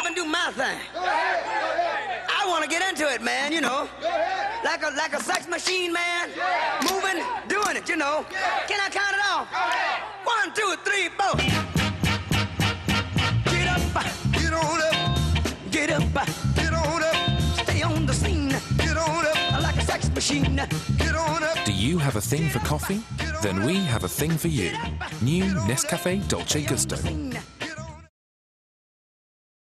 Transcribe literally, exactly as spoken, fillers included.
and do my thing. I want to get into it, man, you know. Like a like a sex machine, man. Moving, doing it, you know. Can I count it off? One, two, three, four. Get up, get on up, get up, get on up. Stay on the scene, get on up. Like a sex machine, get on up. Do you have a thing for coffee? Then we have a thing for you. New Nescafe Dolce Gusto.